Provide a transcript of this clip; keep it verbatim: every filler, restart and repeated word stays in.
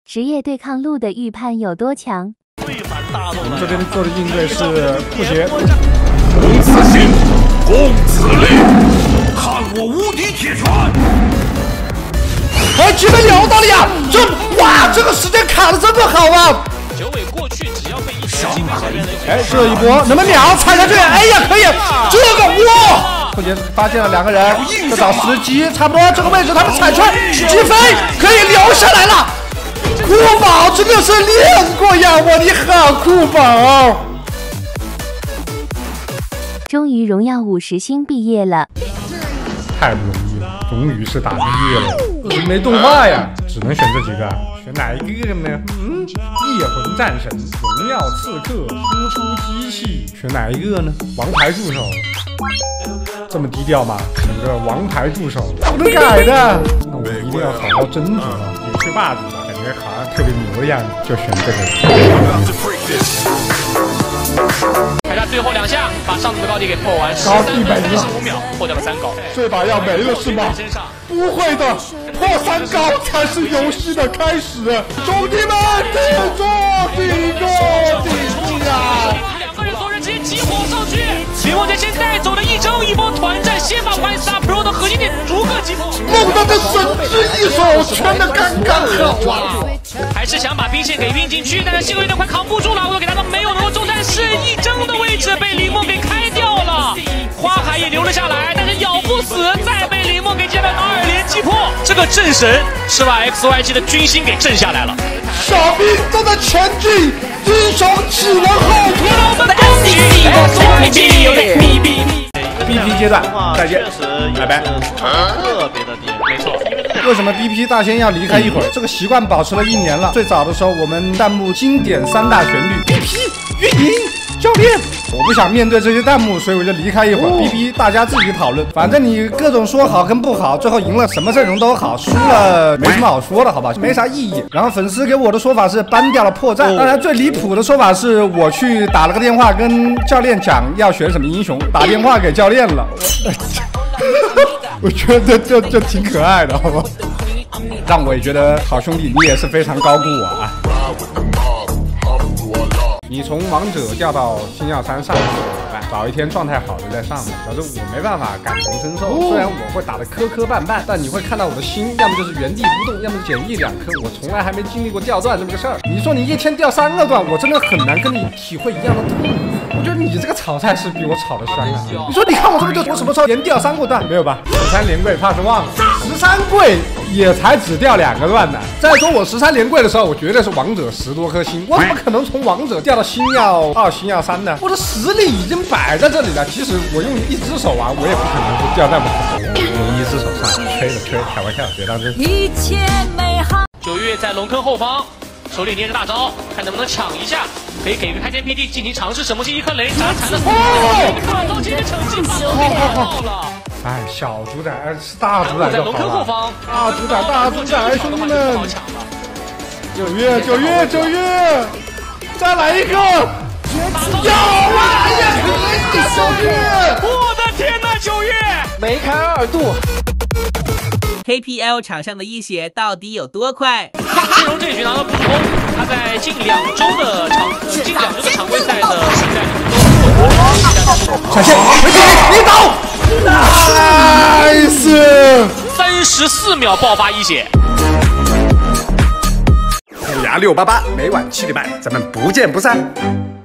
职业对抗路的预判有多强？ 我们这边做的应对是吐血。 攻此心，攻此力，看我无敌铁拳！ 哎，前面聊到了呀！这哇，这个时间卡的真的好啊！ 九尾过去只要被一上来！ 哎，这一波能不能秒踩下去？哎呀，可以！这个哇！后面发现了两个人，在找时机，差不多这个位置他们踩出来，击飞可以留下来了。酷宝真的是练过呀！哇，你好，酷宝！ 终于荣耀五十星毕业了， 太不容易了，终于是打毕业了。没动画呀，只能选这几个，选哪一个呢？嗯，猎魂战神、荣耀刺客、输出机器，选哪一个呢？王牌助手，这么低调吗？选个王牌助手，不能改的。那我一定要好好斟酌啊，也去霸主吧，感觉好像特别牛的样子，就选这个。 凯撒最后两下把上次的高地给破完， 高地没了， 三十五秒破掉了三高， 这把要没了是吗？不会的，破三高才是游戏的开始。兄弟们，顶住，顶住，顶住呀！ 两个人左人直接集火上去，林梦洁先带走了一征一波团战，先把 One Star Pro 的核心点逐个击破。 梦到的神之一手圈的刚刚好啊！ 还是想把兵线给运进去，但是信有点快扛不住了，我给他们没有能够中，但是一征的位置被林梦给开掉了，花海也留了下来，但是咬不死，再被林梦给接了二连击破。这个阵神是把 X Y G 的军心给震下来了。 小兵正在前进，英雄岂能后退？ 我们的 X Y G B P 阶段再见，拜拜。 特别的低，没错。 为什么 B P 大仙要离开一会儿？这个习惯保持了一年了。最早的时候，我们弹幕经典三大旋律 ：B P、运营、教练。我不想面对这些弹幕，所以我就离开一会儿。B P 大家自己讨论，反正你各种说好跟不好，最后赢了什么阵容都好，输了没什么好说的，好吧？没啥意义。然后粉丝给我的说法是搬掉了破绽，当然最离谱的说法是我去打了个电话跟教练讲要选什么英雄，打电话给教练了。我觉得这这挺可爱的，好吧？让我也觉得好兄弟，你也是非常高估我啊！你从王者掉到星耀三上去怎么办？找一天状态好的再上面。小周我没办法感同身受，虽然我会打得磕磕绊绊，但你会看到我的心，要么就是原地不动，要么减一两颗。我从来还没经历过掉段这么个事儿。你说你一天掉三个段，我真的很难跟你体会一样的痛苦。我觉得你这个炒菜是比我炒的香啊！你说你看我这么就我什么时候连掉三个段没有吧？十三连跪怕是忘了，十三跪也才只掉两个段的。再说我十三连跪的时候，我绝对是王者十多颗星，我怎么可能从王者掉到星耀二、星耀三呢？我的实力已经摆在这里了。即使我用一只手玩，我也不可能是掉那么多。我用一只手上吹了吹，开玩笑，别当真。 一切美好。 九月在龙坑后方，手里捏着大招，看能不能抢一下。可以给个开天辟地进行尝试，神魔星一颗雷斩残的大招接着惩戒到了。 哎，小主宰是大主宰就好了。大主宰，大主宰，兄弟们！九月，九月，九月，再来一个！有啊！哎呀，可以，九月！ 我的天哪，九月！ 梅开二度。 K P L 场上的一血到底有多快？ 金荣这局拿到普通，他在近两周的常近两周的常规赛的比赛里都闪现，你倒 ，nice， 三十四秒爆发一血。 虎牙六八八，每晚七点半，咱们不见不散。